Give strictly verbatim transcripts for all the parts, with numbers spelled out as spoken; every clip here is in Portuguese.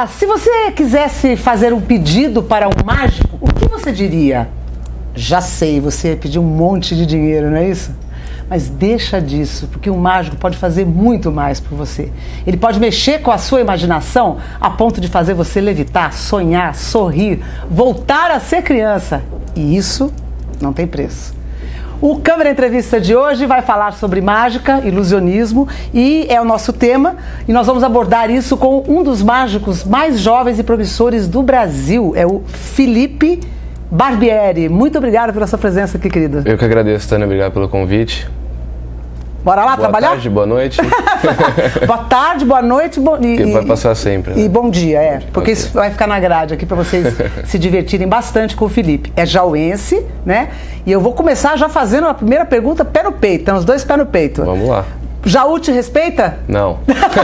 Olá, se você quisesse fazer um pedido para um mágico, o que você diria? Já sei, você ia pedir um monte de dinheiro, não é isso? Mas deixa disso, porque um mágico pode fazer muito mais por você. Ele pode mexer com a sua imaginação a ponto de fazer você levitar, sonhar, sorrir, voltar a ser criança. E isso não tem preço. O Câmara Entrevista de hoje vai falar sobre mágica, ilusionismo, e é o nosso tema. E nós vamos abordar isso com um dos mágicos mais jovens e promissores do Brasil, é o Felipe Barbieri. Muito obrigada pela sua presença aqui, querido. Eu que agradeço, Tânia. Obrigado pelo convite. Bora lá boa trabalhar? Boa tarde, boa noite. Boa tarde, boa noite. Bo... E, que vai passar sempre. Né? E bom dia, é. Porque okay. Isso vai ficar na grade aqui para vocês se divertirem bastante com o Felipe. É jauense, né? E eu vou começar já fazendo a primeira pergunta pé no peito. Então, os dois pé no peito. Vamos lá. Jaú te respeita? Não.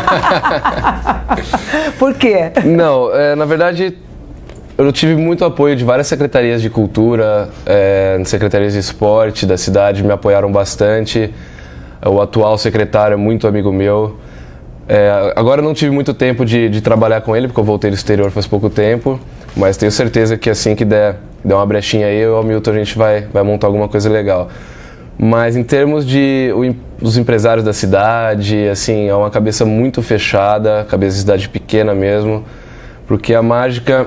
Por quê? Não, é, na verdade... Eu tive muito apoio de várias secretarias de cultura, é, secretarias de esporte da cidade, me apoiaram bastante. O atual secretário é muito amigo meu. É, agora eu não tive muito tempo de, de trabalhar com ele, porque eu voltei do exterior faz pouco tempo, mas tenho certeza que assim que der, der uma brechinha aí, eu e o Hamilton a gente vai, vai montar alguma coisa legal. Mas em termos de o, os empresários da cidade, assim, é uma cabeça muito fechada, cabeça de cidade pequena mesmo, porque a mágica...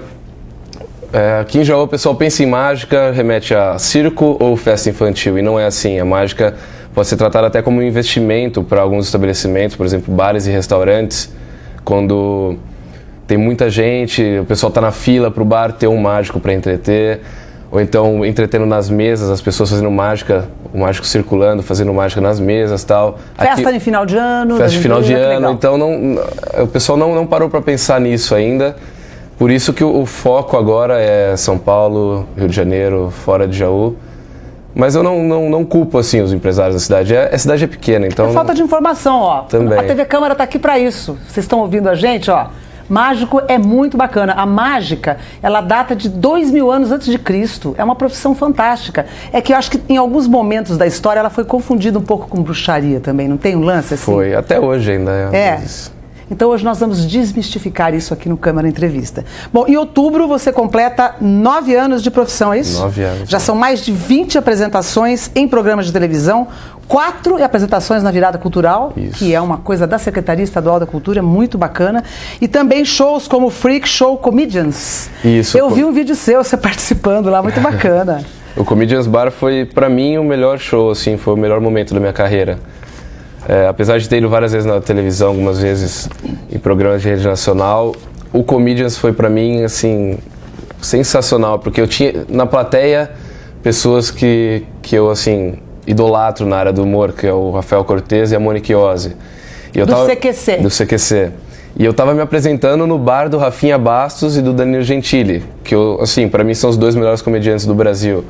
É, aqui em Jaú o pessoal pensa em mágica, remete a circo ou festa infantil, e não é assim. A mágica pode ser tratada até como um investimento para alguns estabelecimentos, por exemplo, bares e restaurantes, quando tem muita gente, o pessoal está na fila para o bar ter um mágico para entreter, ou então entretendo nas mesas, as pessoas fazendo mágica, o mágico circulando, fazendo mágica nas mesas e tal. Festa aqui, de final de ano. Festa de final de ano, então não, o pessoal não, não parou para pensar nisso ainda. Por isso que o, o foco agora é São Paulo, Rio de Janeiro, fora de Jaú. Mas eu não, não, não culpo assim, os empresários da cidade. É, a cidade é pequena, então... É falta de informação, ó. Também. A T V Câmara está aqui para isso. Vocês estão ouvindo a gente, ó. Mágico é muito bacana. A mágica, ela data de dois mil anos antes de Cristo. É uma profissão fantástica. É que eu acho que em alguns momentos da história ela foi confundida um pouco com bruxaria também. Não tem um lance assim? Foi, até hoje ainda é. É. Mas... Então hoje nós vamos desmistificar isso aqui no Câmara Entrevista. Bom, em outubro você completa nove anos de profissão, é isso? Nove anos. Já são mais de vinte apresentações em programas de televisão, quatro apresentações na Virada Cultural, isso. Que é uma coisa da Secretaria Estadual da Cultura, muito bacana. E também shows como o Freak Show Comedians. Isso. Eu vi um vídeo seu, você participando lá, muito bacana. O Comedians Bar foi, pra mim, o melhor show, assim, foi o melhor momento da minha carreira. É, apesar de ter ido várias vezes na televisão, algumas vezes em programas de rede nacional, o Comedians foi pra mim, assim, sensacional, porque eu tinha na plateia pessoas que, que eu, assim, idolatro na área do humor, que é o Rafael Cortez e a Monique Ozzi. E eu do tava, C Q C. Do C Q C. E eu tava me apresentando no bar do Rafinha Bastos e do Danilo Gentili, que, eu, assim, pra mim são os dois melhores comediantes do Brasil.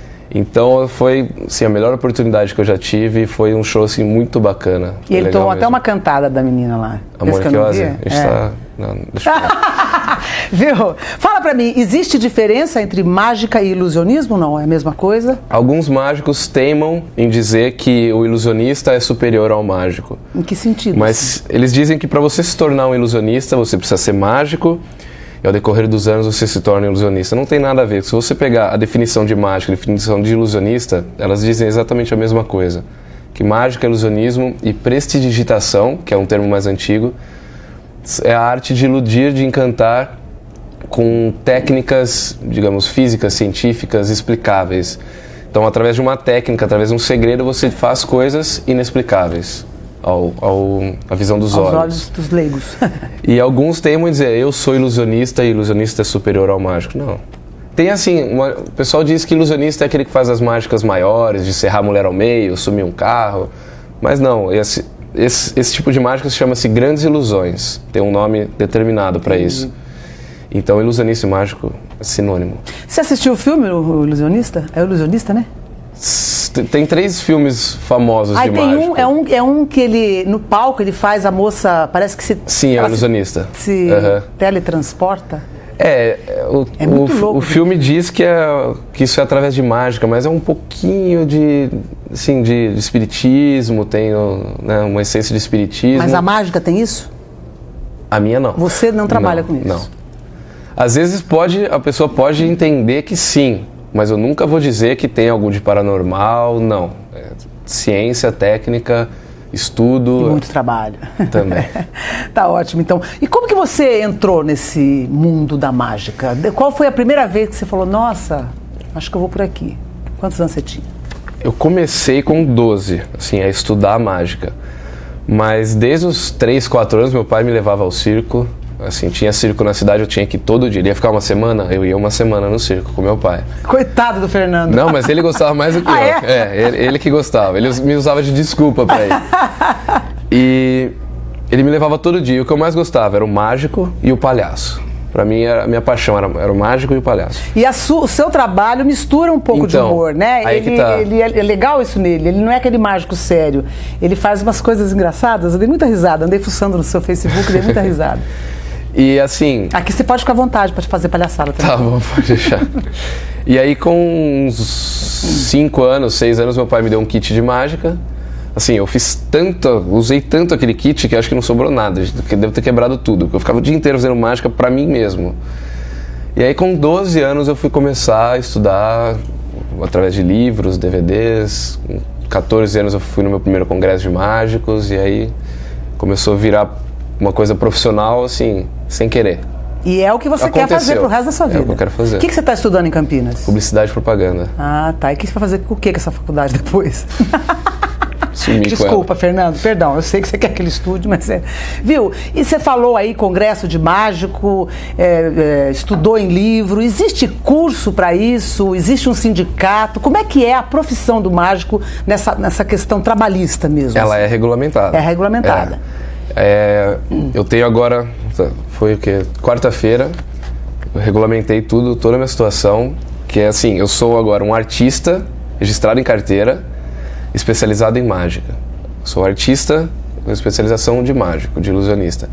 Então foi assim, a melhor oportunidade que eu já tive e foi um show assim, muito bacana. E ele tomou até uma cantada da menina lá. A Monique Ozzi? A gente é. tá... Não, deixa eu Viu? Fala pra mim, existe diferença entre mágica e ilusionismo? Não, é a mesma coisa? Alguns mágicos teimam em dizer que o ilusionista é superior ao mágico. Em que sentido? Mas eles dizem que para você se tornar um ilusionista, você precisa ser mágico. E ao decorrer dos anos você se torna ilusionista. Não tem nada a ver. Se você pegar a definição de mágica, a definição de ilusionista, elas dizem exatamente a mesma coisa. Que mágica, ilusionismo e prestidigitação, que é um termo mais antigo, é a arte de iludir, de encantar com técnicas, digamos, físicas, científicas, explicáveis. Então, através de uma técnica, através de um segredo, você faz coisas inexplicáveis. Ao, ao, a visão dos Aos olhos. olhos dos leigos. E alguns teimam em dizer, eu sou ilusionista e ilusionista é superior ao mágico. Não. Tem assim, uma, o pessoal diz que ilusionista é aquele que faz as mágicas maiores, de serrar a mulher ao meio, sumir um carro. Mas não, esse, esse, esse tipo de mágica chama-se grandes ilusões. Tem um nome determinado para isso. Então, ilusionista e mágico é sinônimo. Você assistiu o filme, o Ilusionista? É o Ilusionista, né? Tem três filmes famosos Aí de tem mágico. um, é um, é um que ele, no palco, ele faz a moça, parece que se... Sim, é o ilusionista. Se, se uhum. teletransporta. É, o, é muito o, louco, o filme diz que, é, que isso é através de mágica, mas é um pouquinho de, assim, de, de espiritismo, tem né, uma essência de espiritismo. Mas a mágica tem isso? A minha não. Você não trabalha não, com isso? Não. Às vezes pode, a pessoa pode entender que sim, mas eu nunca vou dizer que tem algo de paranormal, não. É ciência, técnica, estudo. E muito trabalho. Também. Tá ótimo, então. E como que você entrou nesse mundo da mágica? Qual foi a primeira vez que você falou, nossa, acho que eu vou por aqui? Quantos anos você tinha? Eu comecei com doze, assim, a estudar mágica. Mas desde os três, quatro anos, meu pai me levava ao circo. Assim, tinha circo na cidade, eu tinha que ir todo dia. Ele ia ficar uma semana, eu ia uma semana no circo com meu pai. Coitado do Fernando. Não, mas ele gostava mais do que ah, eu. É, é ele, ele que gostava. Ele me usava de desculpa pra ir. E ele me levava todo dia. O que eu mais gostava era o mágico e o palhaço. Pra mim, era, a minha paixão era, era o mágico e o palhaço. E a su, o seu trabalho mistura um pouco então, de humor, né? Aí ele, que tá. ele é, é legal isso nele. Ele não é aquele mágico sério. Ele faz umas coisas engraçadas. Eu dei muita risada. Andei fuçando no seu Facebook, dei muita risada. E assim... Aqui você pode ficar à vontade para fazer palhaçada também. Tá bom, pode deixar. E aí com uns cinco anos, seis anos, meu pai me deu um kit de mágica. Assim, eu fiz tanto, usei tanto aquele kit que acho que não sobrou nada, que devo ter quebrado tudo, porque eu ficava o dia inteiro fazendo mágica pra mim mesmo. E aí com doze anos eu fui começar a estudar através de livros, D V Ds. Com catorze anos eu fui no meu primeiro congresso de mágicos e aí começou a virar uma coisa profissional, assim, sem querer. E é o que você Aconteceu. quer fazer pro resto da sua vida. É o que eu quero fazer. O que, que você está estudando em Campinas? Publicidade e propaganda. Ah, tá. E o que você vai fazer com o que com essa faculdade depois? Sumi Desculpa, Fernando, perdão, eu sei que você quer aquele estúdio, mas é... Viu? E você falou aí, congresso de mágico, é, é, estudou em livro, existe curso para isso? Existe um sindicato? Como é que é a profissão do mágico nessa, nessa questão trabalhista mesmo? Ela assim? é regulamentada. É regulamentada. É. É, eu tenho agora, foi o quê? Quarta-feira, eu regulamentei tudo, toda a minha situação, que é assim, eu sou agora um artista registrado em carteira, especializado em mágica. Sou artista com especialização de mágico, de ilusionista.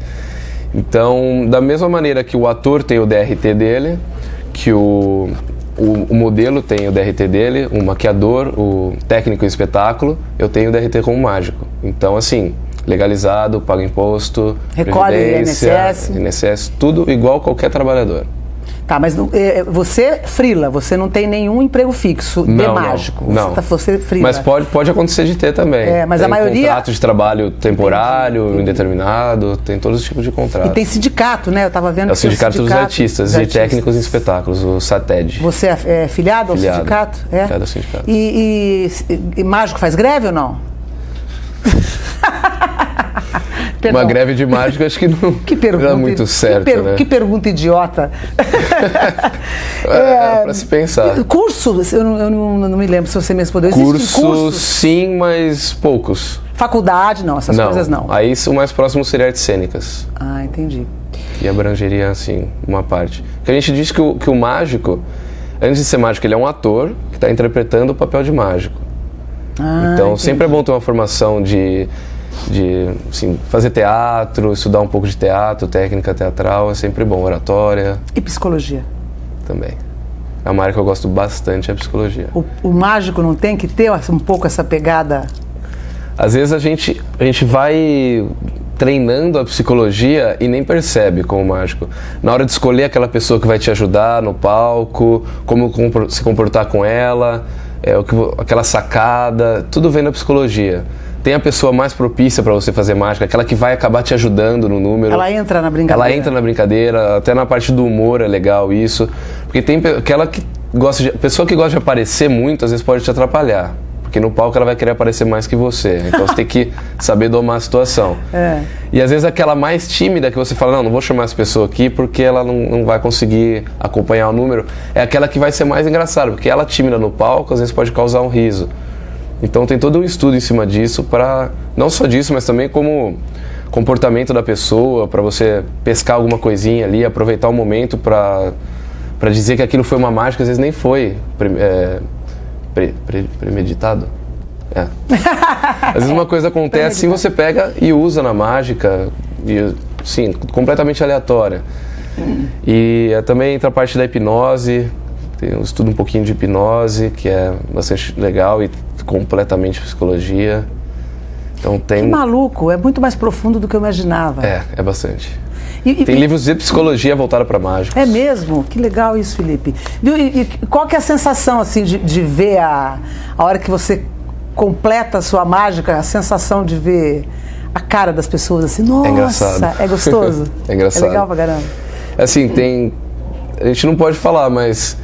Então, da mesma maneira que o ator tem o D R T dele, que o, o, o modelo tem o D R T dele, o maquiador, o técnico em espetáculo, eu tenho o D R T como mágico. Então, assim, legalizado, paga imposto, recolhe I N S S. I N S S, tudo igual qualquer trabalhador. Tá, mas é, você frila, você não tem nenhum emprego fixo de não, mágico. Não, você, tá, você frila. Mas pode, pode acontecer de ter também. É, mas tem a maioria... contrato de trabalho temporário, entendi, entendi. indeterminado, tem todos os tipos de contrato. E tem sindicato, né? Eu estava vendo é o que sindicato, sindicato dos artistas dos e artistas. técnicos em espetáculos, o SATED. Você é, é filiado ao filiado, sindicato? É. Filiado ao sindicato. E, e, e mágico faz greve ou não? Uma greve de mágico acho que não que pergunta, era muito certo, que per, né? Que pergunta idiota. é, é para se pensar. Curso, eu, não, eu não, não me lembro se você me respondeu. Curso, cursos? Sim, mas poucos. Faculdade, não, essas não, coisas não. Aí o mais próximo seria artes cênicas. Ah, entendi. E abrangeria, assim, uma parte. Porque a gente diz que o, que o mágico, antes de ser mágico, ele é um ator que está interpretando o papel de mágico. Ah, então, entendi. sempre é bom ter uma formação de... de assim, fazer teatro, estudar um pouco de teatro, técnica teatral, é sempre bom, oratória. E psicologia? Também. É uma área que eu gosto bastante, é a psicologia. O, o mágico não tem que ter um pouco essa pegada? Às vezes a gente, a gente vai treinando a psicologia e nem percebe como mágico. Na hora de escolher aquela pessoa que vai te ajudar no palco, como se comportar com ela, é, o que, aquela sacada, tudo vem da psicologia. Tem a pessoa mais propícia para você fazer mágica, aquela que vai acabar te ajudando no número. Ela entra na brincadeira. Ela entra na brincadeira, até na parte do humor é legal isso. Porque tem aquela que gosta de... pessoa que gosta de aparecer muito, às vezes pode te atrapalhar. Porque no palco ela vai querer aparecer mais que você. Então você tem que saber domar a situação. É. E às vezes aquela mais tímida que você fala, não, não vou chamar essa pessoa aqui porque ela não, não vai conseguir acompanhar o número. É aquela que vai ser mais engraçada, porque ela tímida no palco às vezes pode causar um riso. Então tem todo um estudo em cima disso, para não só disso, mas também como comportamento da pessoa, para você pescar alguma coisinha ali, aproveitar o momento para para dizer que aquilo foi uma mágica, às vezes nem foi é, pre, pre, premeditado. É. Às vezes uma coisa acontece assim, você pega e usa na mágica, e, sim, completamente aleatória. E é, também entra a parte da hipnose, tem um estudo um pouquinho de hipnose, que é bastante legal e completamente psicologia. Então tem... Que maluco, é muito mais profundo do que eu imaginava. É, é bastante. E, Tem e, livros de psicologia voltados para mágicos. É mesmo? Que legal isso, Felipe. Viu? E, e qual que é a sensação assim de, de ver a, a hora que você completa a sua mágica, a sensação de ver a cara das pessoas assim, nossa, é engraçado. É gostoso? É engraçado. É legal pra caramba. Assim, tem... A gente não pode falar, mas...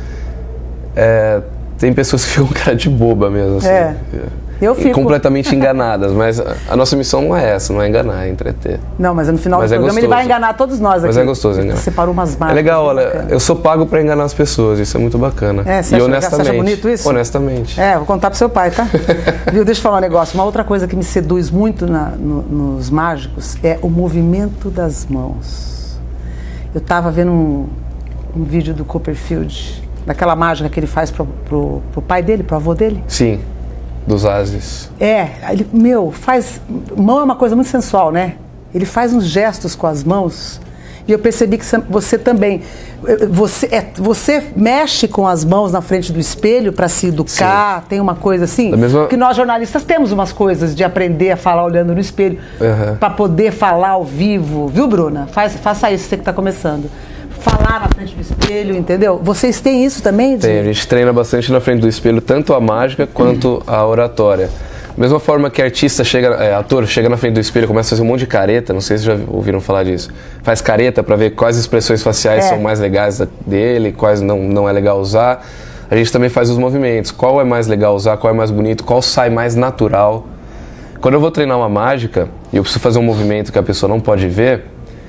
É, tem pessoas que ficam cara de boba mesmo, assim. É. Eu fico. Completamente enganadas, mas a, a nossa missão não é essa, não é enganar, é entreter. Não, mas no final mas do é programa gostoso. ele vai enganar todos nós aqui. Mas é gostoso enganar. Você separou umas marcas. É legal, olha, bacana. eu sou pago pra enganar as pessoas, isso é muito bacana. É, você e acha, honestamente. você acha bonito isso? Honestamente. É, vou contar pro seu pai, tá? Viu, deixa eu falar um negócio. Uma outra coisa que me seduz muito na, no, nos mágicos é o movimento das mãos. Eu tava vendo um, um vídeo do Copperfield, daquela mágica que ele faz pro, pro, pro pai dele, pro avô dele. Sim. Dos ases. É, ele, meu, faz... Mão é uma coisa muito sensual, né? Ele faz uns gestos com as mãos e eu percebi que você também... Você, é, você mexe com as mãos na frente do espelho para se educar, sim. Tem uma coisa assim? Mesma... Porque nós jornalistas temos umas coisas de aprender a falar olhando no espelho, uhum. Para poder falar ao vivo. Viu, Bruna? Faz, faça isso, você que está começando. Falar na frente do espelho, entendeu? Vocês têm isso também? De... Tem, a gente treina bastante na frente do espelho, tanto a mágica quanto a oratória. Mesma forma que artista chega, é, ator chega na frente do espelho e começa a fazer um monte de careta, não sei se já ouviram falar disso. Faz careta para ver quais expressões faciais é. São mais legais dele, quais não, não é legal usar. A gente também faz os movimentos, qual é mais legal usar, qual é mais bonito, qual sai mais natural. Quando eu vou treinar uma mágica e eu preciso fazer um movimento que a pessoa não pode ver,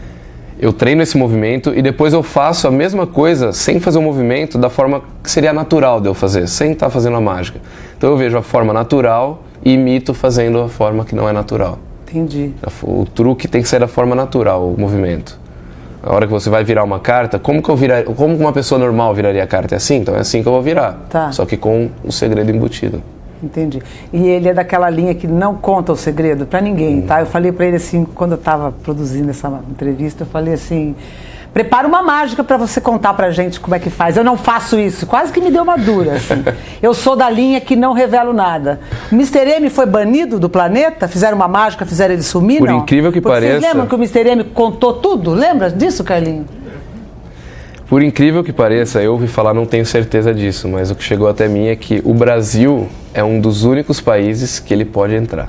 eu treino esse movimento e depois eu faço a mesma coisa sem fazer o movimento da forma que seria natural de eu fazer, sem estar fazendo a mágica. Então eu vejo a forma natural e imito fazendo a forma que não é natural. Entendi. O truque tem que ser da forma natural, o movimento. A hora que você vai virar uma carta, como que eu virar, como uma pessoa normal viraria a carta? É assim? Então é assim que eu vou virar. Tá. Só que com o segredo embutido. Entendi. E ele é daquela linha que não conta o segredo pra ninguém, hum. tá? Eu falei pra ele assim, quando eu tava produzindo essa entrevista, eu falei assim, prepara uma mágica pra você contar pra gente como é que faz. Eu não faço isso. Quase que me deu uma dura, assim. Eu sou da linha que não revelo nada. O mister M foi banido do planeta? Fizeram uma mágica, fizeram ele sumir, Por não? incrível que Porque pareça... Vocês lembram que o mister M contou tudo? Lembra disso, Carlinho? Por incrível que pareça, eu ouvi falar, não tenho certeza disso, mas o que chegou até mim é que o Brasil é um dos únicos países que ele pode entrar.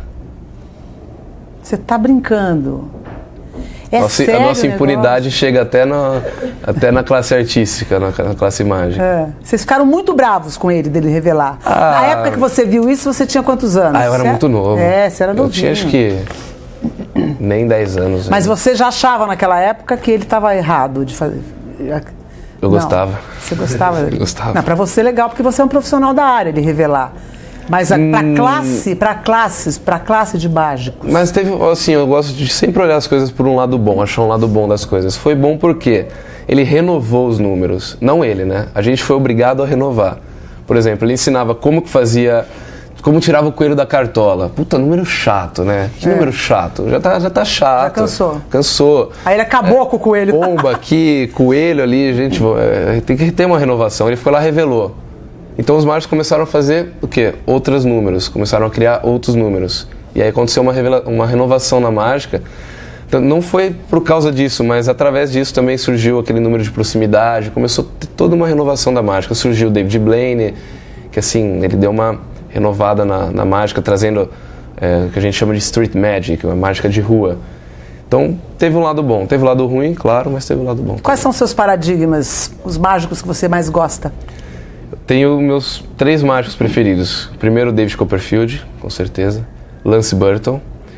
Você tá brincando? É nossa, sério a nossa impunidade chega até na, até na classe artística, na, na classe mágica. É. Vocês ficaram muito bravos com ele, dele revelar. Ah, na época que você viu isso, você tinha quantos anos? Ah, eu era você muito novo. É, você era novinho. Eu tinha acho que nem dez anos. Mas ainda. Você já achava naquela época que ele estava errado de fazer... Eu não, gostava. Você gostava? Eu gostava. Não, pra você é legal, porque você é um profissional da área de revelar. Mas a, pra hum... classe, pra classes, pra classe de mágicos. Mas teve, assim, eu gosto de sempre olhar as coisas por um lado bom, achar um lado bom das coisas. Foi bom porque ele renovou os números. Não ele, né? A gente foi obrigado a renovar. Por exemplo, ele ensinava como que fazia... Como tirava o coelho da cartola. Puta, número chato, né? Que é. Número chato. Já tá, já tá chato. Já cansou. Cansou. Aí ele acabou é, com o coelho. Pomba aqui, coelho ali, gente, é, tem que ter uma renovação. Ele foi lá e revelou. Então os mágicos começaram a fazer o quê? Outros números. Começaram a criar outros números. E aí aconteceu uma, revela- uma renovação na mágica. Então, não foi por causa disso, mas através disso também surgiu aquele número de proximidade. Começou a ter toda uma renovação da mágica. Surgiu o David Blaine, que assim, ele deu uma... renovada na, na mágica, trazendo é, o que a gente chama de street magic, uma mágica de rua. Então, teve um lado bom. Teve um lado ruim, claro, mas teve um lado bom. Quais são seus paradigmas, os mágicos que você mais gosta? Eu tenho meus três mágicos preferidos. Primeiro, David Copperfield, com certeza. Lance Burton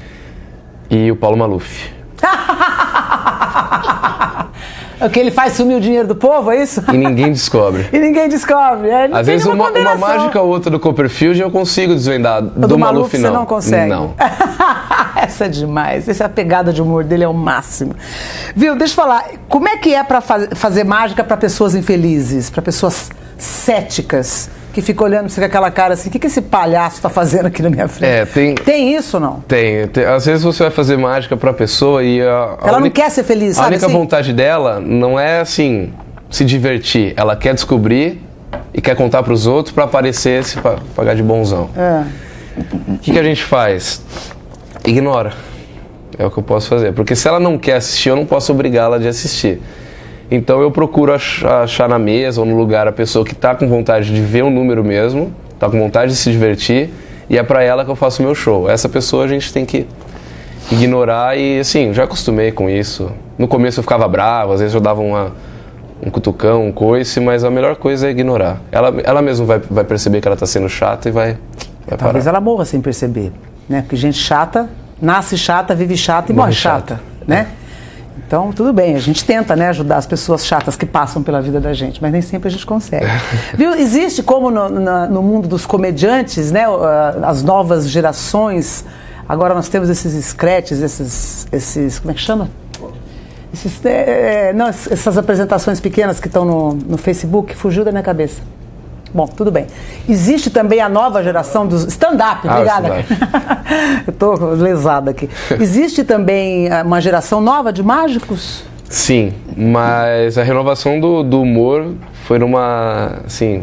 e o Paulo Maluf. O que ele faz sumir o dinheiro do povo, é isso? E ninguém descobre. E ninguém descobre. É, Às vezes uma, uma mágica ou outra do Copperfield eu consigo desvendar. Do, do Maluf, Maluf não. Você não consegue? Não. Essa é demais. Essa pegada de humor dele é o máximo. Viu, deixa eu falar. Como é que é pra faz, fazer mágica para pessoas infelizes? Para pessoas céticas? Que fica olhando você com aquela cara assim, o que, que esse palhaço tá fazendo aqui na minha frente? É, tem... Tem isso ou não? Tem, tem. Às vezes você vai fazer mágica pra pessoa e... A, a ela única, não quer ser feliz, sabe? A única assim? vontade dela não é, assim, se divertir. Ela quer descobrir e quer contar pros outros pra aparecer, se pagar de bonzão. É. O que, que a gente faz? Ignora. É o que eu posso fazer. Porque se ela não quer assistir, eu não posso obrigá-la de assistir. Então eu procuro achar, achar na mesa ou no lugar a pessoa que está com vontade de ver o número mesmo, está com vontade de se divertir, e é para ela que eu faço o meu show. Essa pessoa a gente tem que ignorar e, assim, já acostumei com isso. No começo eu ficava bravo, às vezes eu dava uma, um cutucão, um coice, mas a melhor coisa é ignorar. Ela, ela mesma vai, vai perceber que ela está sendo chata e vai, vai Talvez parar. ela morra sem perceber, né? Porque gente chata, nasce chata, vive chata e morre, morre chata, chata, né? É. Então, tudo bem, a gente tenta, né, ajudar as pessoas chatas que passam pela vida da gente, mas nem sempre a gente consegue. Viu? Existe, como no, na, no mundo dos comediantes, né, as novas gerações, agora nós temos esses scratches, esses, esses como é que chama? Esses, é, não, essas apresentações pequenas que estão no, no Facebook, fugiu da minha cabeça. Bom, tudo bem. Existe também a nova geração dos stand-up, obrigada. Ah, eu estou lesada aqui. Existe também uma geração nova de mágicos? Sim, mas a renovação do, do humor foi numa, assim,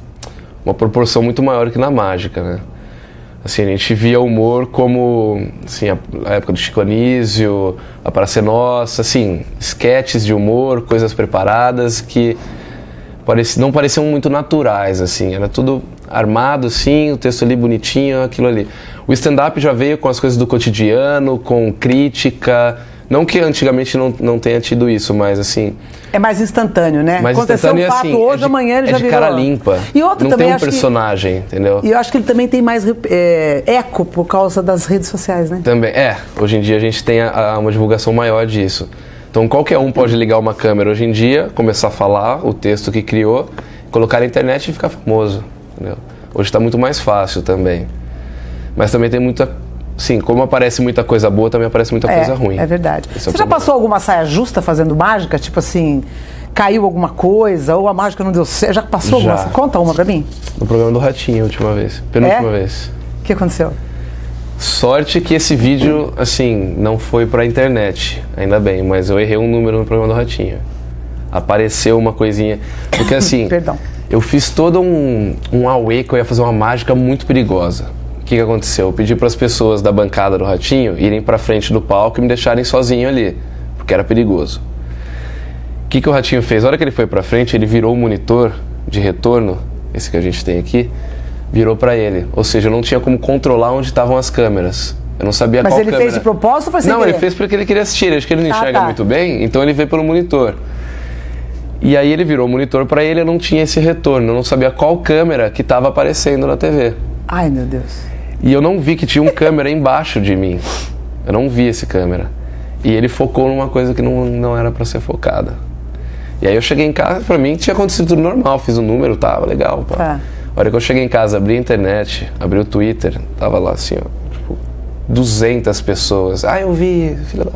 uma proporção muito maior que na mágica, né? Assim, a gente via o humor como, assim, a, a época do Chico Anísio, a Praça é Nossa, assim, esquetes de humor, coisas preparadas que Pareci, não pareciam muito naturais, assim, era tudo armado, assim, o texto ali bonitinho, aquilo ali. O stand-up já veio com as coisas do cotidiano, com crítica, não que antigamente não, não tenha tido isso, mas assim... É mais instantâneo, né? Mais Aconteceu um fato assim, hoje, é de, amanhã ele é já de virou... cara limpa, e outro não também, tem um personagem, que, entendeu? E eu acho que ele também tem mais é, eco por causa das redes sociais, né? Também, é, hoje em dia a gente tem a, a, uma divulgação maior disso. Então qualquer um pode ligar uma câmera hoje em dia, começar a falar o texto que criou, colocar na internet e ficar famoso, entendeu? Hoje está muito mais fácil também. Mas também tem muita... Sim, como aparece muita coisa boa, também aparece muita é, coisa ruim. É verdade. Esse Você é já problema. passou alguma saia justa fazendo mágica? Tipo assim, caiu alguma coisa, ou a mágica não deu certo? Já passou já. alguma? Conta uma pra mim. No programa do Ratinho, a última vez. Penúltima é? vez. O que aconteceu? Sorte que esse vídeo, assim, não foi pra internet, ainda bem, mas eu errei um número no programa do Ratinho. Apareceu uma coisinha. Porque assim... Perdão. Eu fiz todo um, um auê que eu ia fazer uma mágica muito perigosa. O que, que aconteceu? Eu pedi para as pessoas da bancada do Ratinho irem para frente do palco e me deixarem sozinho ali, porque era perigoso. O que, que o Ratinho fez? Na hora que ele foi para frente, ele virou o monitor de retorno, esse que a gente tem aqui, virou para ele. Ou seja, eu não tinha como controlar onde estavam as câmeras. Eu não sabia Mas qual ele câmera... fez de propósito ou foi sem Não, querer? ele fez porque ele queria assistir. Acho que ele não enxerga ah, tá. muito bem, então ele veio pelo monitor. E aí ele virou o monitor para ele, eu não tinha esse retorno, eu não sabia qual câmera que estava aparecendo na T V. Ai, meu Deus. E eu não vi que tinha um câmera embaixo de mim. Eu não vi esse câmera. E ele focou numa coisa que não, não era para ser focada. E aí eu cheguei em casa, pra mim tinha acontecido tudo normal, fiz o um número, tava legal. Pá. Tá. A hora que eu cheguei em casa, abri a internet, abri o Twitter, tava lá assim, ó, tipo, duzentas pessoas. Ah, eu vi, filha da...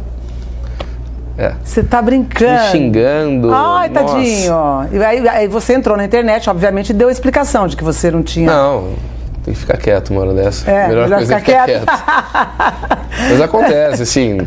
Você é. tá brincando. Me xingando. Ai, tadinho. E aí, aí você entrou na internet, obviamente, e deu a explicação de que você não tinha... Não, tem que ficar quieto uma hora dessa. É, melhor, melhor coisa ficar, é ficar quieto. quieto. Mas acontece, assim...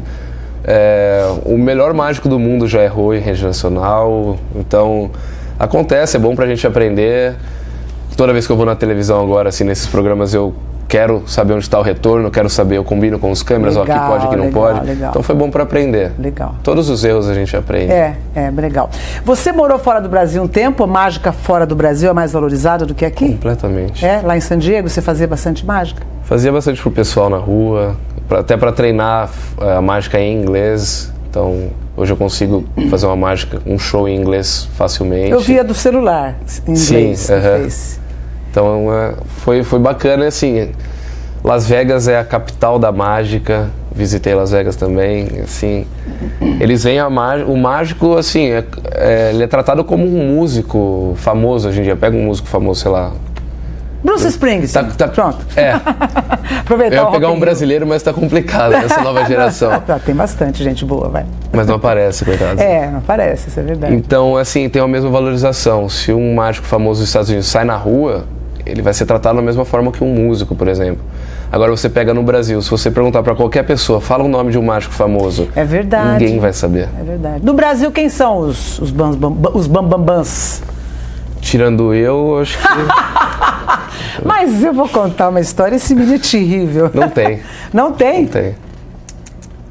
É, o melhor mágico do mundo já errou em rede nacional, então acontece, é bom pra gente aprender. Toda vez que eu vou na televisão agora, assim, nesses programas, eu quero saber onde está o retorno, quero saber, eu combino com os câmeras, legal, ó, aqui pode, aqui não legal, pode. Legal. Então foi bom para aprender. Legal. Todos os erros a gente aprende. É, é, legal. Você morou fora do Brasil um tempo, a mágica fora do Brasil é mais valorizada do que aqui? Completamente. É, lá em San Diego você fazia bastante mágica? Fazia bastante pro pessoal na rua, pra, até para treinar a mágica em inglês. Então, hoje eu consigo fazer uma mágica, um show em inglês facilmente. Eu via do celular, em inglês. Sim, uh-huh. Então, foi, foi bacana, assim, Las Vegas é a capital da mágica, visitei Las Vegas também, assim, eles veem a mágica, o mágico, assim, é, é, ele é tratado como um músico famoso hoje em dia, pega um músico famoso, sei lá... Bruce Springsteen, tá, tá, pronto. É, aproveitar eu ia pegar um brasileiro, mas tá complicado essa nova geração. Não, tem bastante gente boa, vai. Mas não aparece, coitado. É, não aparece, isso é verdade. Então, assim, tem a mesma valorização, se um mágico famoso dos Estados Unidos sai na rua, ele vai ser tratado da mesma forma que um músico, por exemplo. Agora você pega no Brasil, se você perguntar para qualquer pessoa, fala o nome de um mágico famoso. É verdade. Ninguém vai saber. É verdade. No Brasil, quem são os, os, bam, bam, os bambambans? Tirando eu, acho que... Mas eu vou contar uma história, esse menino é terrível. Não tem. Não tem? Não tem.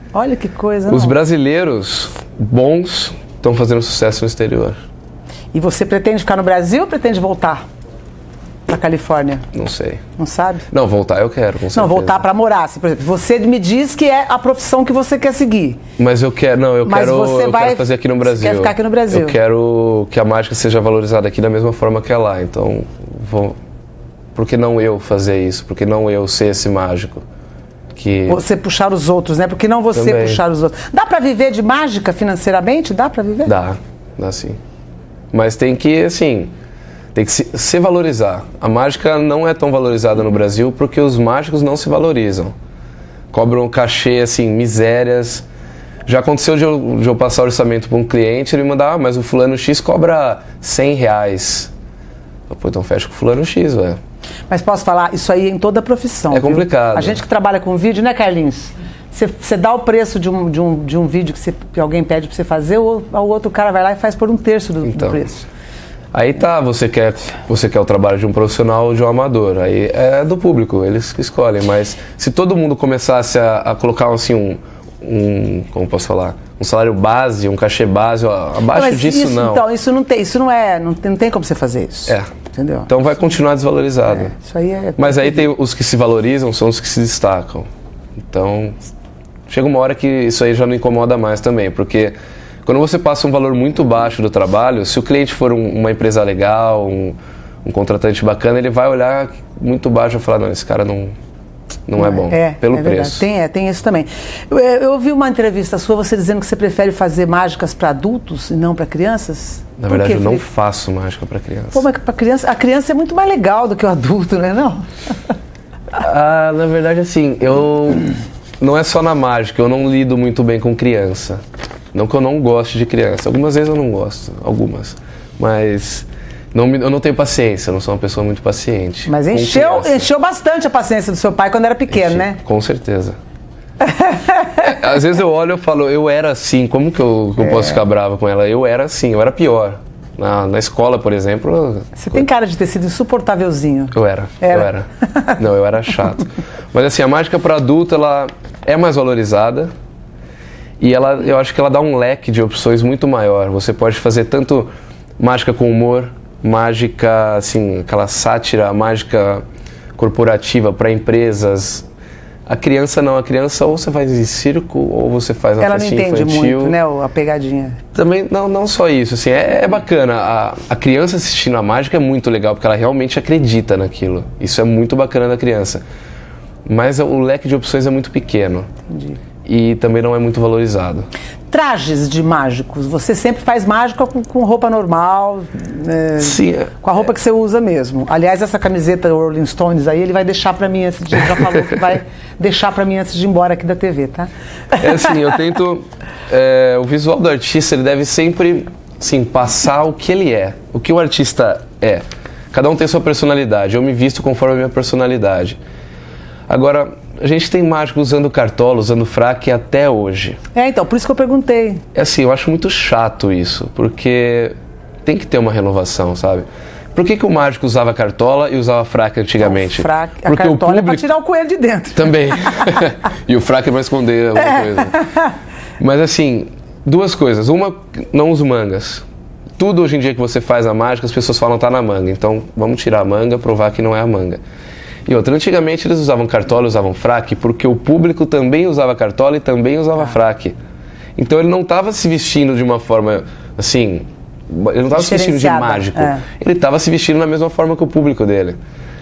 Olha que coisa. Os não. brasileiros bons estão fazendo sucesso no exterior. E você pretende ficar no Brasil ou pretende voltar para Califórnia? Não sei. Não sabe? Não, voltar eu quero, com certeza. Não, voltar para morar. Assim, por exemplo, você me diz que é a profissão que você quer seguir. Mas eu quero, não, eu Mas quero, você eu vai, quero fazer aqui no Brasil. Você quer ficar aqui no Brasil? Eu quero que a mágica seja valorizada aqui da mesma forma que é lá. Então, vou, por que não eu fazer isso? Por que não eu ser esse mágico? Que... Você puxar os outros, né? Por que não você Também. puxar os outros? Dá para viver de mágica financeiramente? Dá para viver? Dá, dá sim. Mas tem que, assim, tem que se, se valorizar. A mágica não é tão valorizada no Brasil porque os mágicos não se valorizam. Cobram cachê, assim, misérias. Já aconteceu de eu, de eu passar orçamento para um cliente e ele mandar, ah, mas o fulano X cobra cem reais. Eu, Pô, então fecha com o fulano X, velho. Mas posso falar, isso aí é em toda a profissão. É viu? complicado. A gente que trabalha com vídeo, né, Carlinhos? Você dá o preço de um, de um, de um vídeo que, cê, que alguém pede para você fazer, ou o outro cara vai lá e faz por um terço do, Então, do preço. Aí tá, você quer, você quer o trabalho de um profissional ou de um amador. Aí é do público, eles que escolhem. Mas se todo mundo começasse a, a colocar assim um, um, como posso falar, um salário base, um cachê base, ó, abaixo não, disso isso, não. Então, isso não tem, isso não é, não tem, não tem como você fazer isso. É. Entendeu? Então vai continuar desvalorizado. É, isso aí é... Mas aí tem os que se valorizam, são os que se destacam. Então, chega uma hora que isso aí já não incomoda mais também, porque quando você passa um valor muito baixo do trabalho, se o cliente for um, uma empresa legal, um, um contratante bacana, ele vai olhar muito baixo e falar, não, esse cara não, não é bom, é, pelo é preço. Tem, é, tem isso também. Eu, eu ouvi uma entrevista sua, você dizendo que você prefere fazer mágicas para adultos e não para crianças? Na Por verdade, quê, eu não Felipe? faço mágica para criança. Pô, mas para criança, a criança é muito mais legal do que o adulto, não é não? Ah, na verdade, assim, eu... Não é só na mágica, eu não lido muito bem com criança. Não que eu não goste de criança. Algumas vezes eu não gosto, algumas. Mas não me, eu não tenho paciência, eu não sou uma pessoa muito paciente. Mas com encheu, criança. encheu bastante a paciência do seu pai quando era pequeno, Enchi, né? Com certeza. É, às vezes eu olho e falo, eu era assim, como que eu, que eu É. posso ficar brava com ela? Eu era assim, eu era pior. Na, na escola, por exemplo... Você tem cara de ter sido insuportávelzinho. Eu era, Era? eu era. Não, eu era chato. Mas assim, a mágica para adulto, ela é mais valorizada e ela, eu acho que ela dá um leque de opções muito maior. Você pode fazer tanto mágica com humor, mágica, assim, aquela sátira, mágica corporativa para empresas. A criança não, a criança ou você faz em circo ou você faz uma Ela não festinha entende infantil. muito, né, a pegadinha. Também, não, não só isso, assim, é, é bacana. A, a criança assistindo a mágica é muito legal, porque ela realmente acredita naquilo. Isso é muito bacana da criança. Mas o leque de opções é muito pequeno. Entendi. E também não é muito valorizado. Trajes de mágicos, você sempre faz mágica com, com roupa normal, é, Sim. com a roupa que você usa mesmo. Aliás, essa camiseta Rolling Stones aí, ele vai deixar pra mim antes de... Ele já falou que vai deixar pra mim antes de ir embora aqui da T V, tá? É assim, eu tento... É, o visual do artista, ele deve sempre, assim, passar o que ele é. O que o artista é. Cada um tem sua personalidade. Eu me visto conforme a minha personalidade. Agora, a gente tem mágico usando cartola, usando fraque até hoje. É, então, por isso que eu perguntei. É assim, eu acho muito chato isso, porque tem que ter uma renovação, sabe? Por que, que o mágico usava cartola e usava fraque antigamente? O fraque, a Porque cartola o público... é pra tirar o coelho de dentro. Também. E o fraque é pra esconder alguma É. coisa. Mas assim, duas coisas. Uma, não uso mangas. Tudo hoje em dia que você faz a mágica, as pessoas falam tá na manga. Então, vamos tirar a manga, provar que não é a manga. E outra, antigamente eles usavam cartola, usavam fraque, porque o público também usava cartola e também usava fraque. Então ele não estava se vestindo de uma forma, assim, ele não estava se vestindo de Diferenciada, mágico. é. Ele estava se vestindo da mesma forma que o público dele.